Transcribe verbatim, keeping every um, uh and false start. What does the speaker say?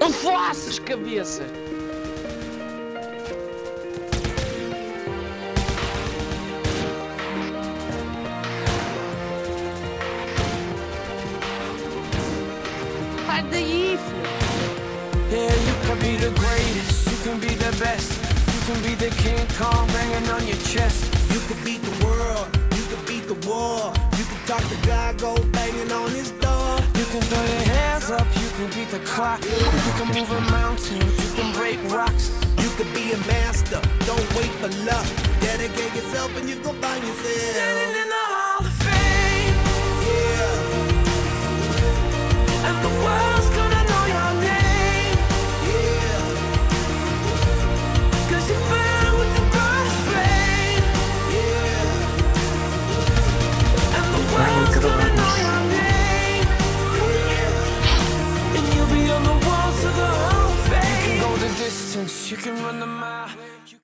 Não faças cabeça! Sai daí, filho! Yeah, you can be the greatest, you can be the best. You can be the King Kong banging on your chest. You can beat the world, you can beat the war. You can talk to God, go banging on his door. You can throw your hands up, you can beat the clock. You can move a mountain, you can break rocks. You can be a master, don't wait for luck. Dedicate yourself and you go find yourself. Standing in the Hall of Fame, Yeah, and the world's gonna know your name. yeah, Cause you burn with the first flame, yeah. and the world's gonna know your name. And you'll be on the walls of the Hall of Fame. You can go the distance, you can run the mile.